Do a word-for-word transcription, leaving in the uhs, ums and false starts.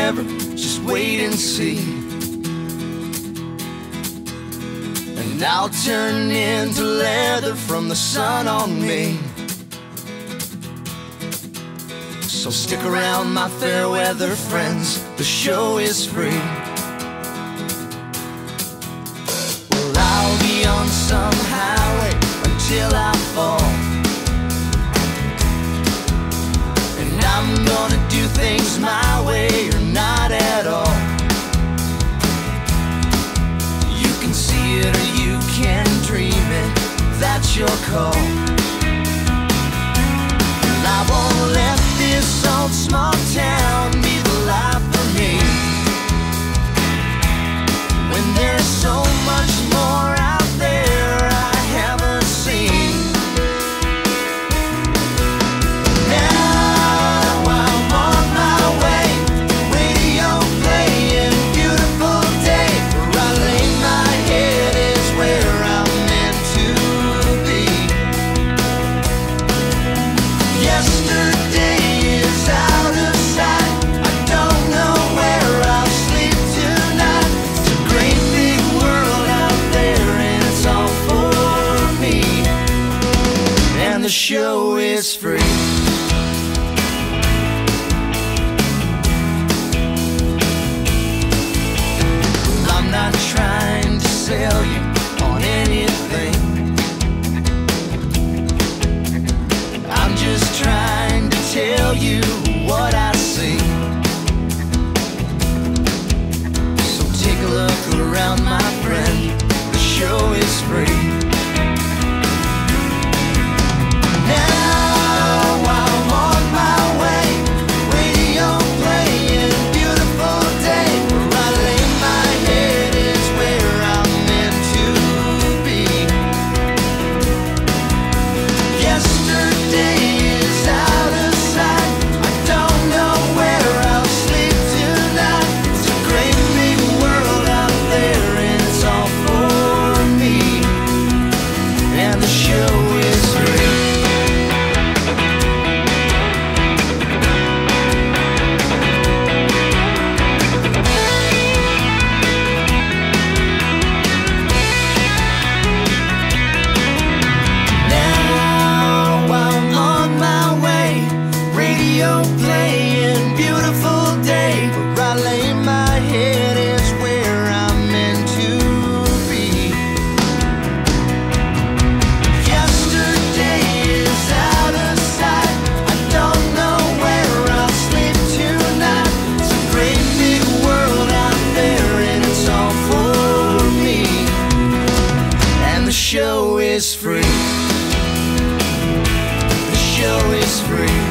never, just wait and see. And I'll turn into leather from the sun on me. So stick around, my fair weather friends, the show is free. Well, I'll be on some highway until I fall, and I'm gonna do things my way or not at all. You can see it or you can dream it, that's your call. And I won't let this old small town be the life for me, when there's so much more out there I haven't seen. Now I'm on my way, radio playing, beautiful day. Where I lay my head is where I'm meant to be. Yesterday is out of sight, I don't know where I'll sleep tonight. It's a great big world out there and it's all for me, and the show is free. I'm not trying to sell you on anything, I'm just trying to tell you what I see. So take a look around, my friend, the show is free. Now I'm on my way, radio playing, beautiful day. Where I lay my head is where I'm meant to be. Yesterday is out of sight, I don't know where I'll sleep tonight. It's a great big world out there and it's all for me, and the show is free. Now I'm on my way, radio playing, beautiful day. Where I lay my head is where I'm meant to be. Yesterday is out of sight, I don't know where I'll sleep tonight. It's a great big world out there and it's all for me, and the show is free. The show is free.